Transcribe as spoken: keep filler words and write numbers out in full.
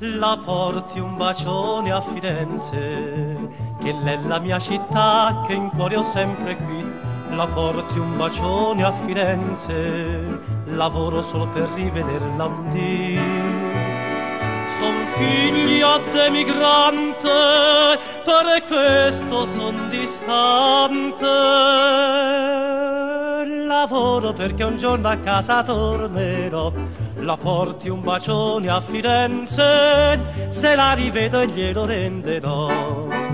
la porti un bacione a Firenze, che l'è la mia città che in cuore ho sempre qui. La porti un bacione a Firenze, lavoro solo per rivederla un dì. Son figlia d'emigrante, per questo son distante. Lavoro perché un giorno a casa tornerò. La porti un bacione a Firenze, se la rivedo glielo renderò.